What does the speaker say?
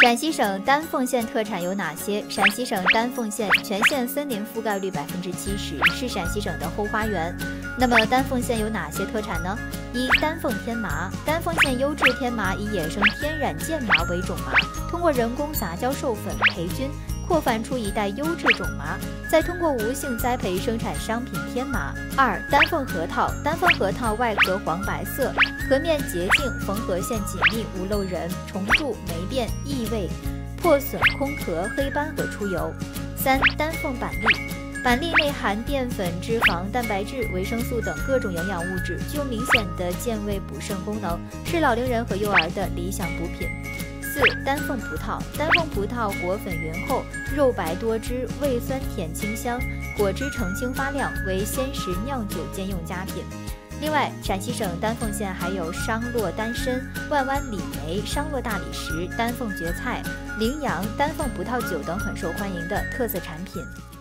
陕西省丹凤县特产有哪些？陕西省丹凤县全县森林覆盖率70%，是陕西省的后花园。那么丹凤县有哪些特产呢？一、丹凤天麻。丹凤县优质天麻以野生天然健麻为种麻，通过人工杂交授粉、培菌，扩繁出一代优质种麻，再通过无性栽培生产商品天麻。二、丹凤核桃。丹凤核桃外壳黄白色，壳面洁净，缝合线紧密，无漏刃、虫蛀、霉变、异味、破损、空壳、黑斑和出油。三、丹凤板栗。板栗内含淀粉、脂肪、蛋白质、维生素等各种营养物质，具有明显的健胃补肾功能，是老龄人和幼儿的理想补品。四、丹凤葡萄。丹凤葡萄果粉匀厚，肉白多汁，味酸甜清香，果汁澄清发亮，为鲜食酿酒兼用佳品。另外，陕西省丹凤县还有商洛丹参、万湾李梅、商洛大理石、丹凤蕨菜、羚羊、丹凤葡萄酒等很受欢迎的特色产品。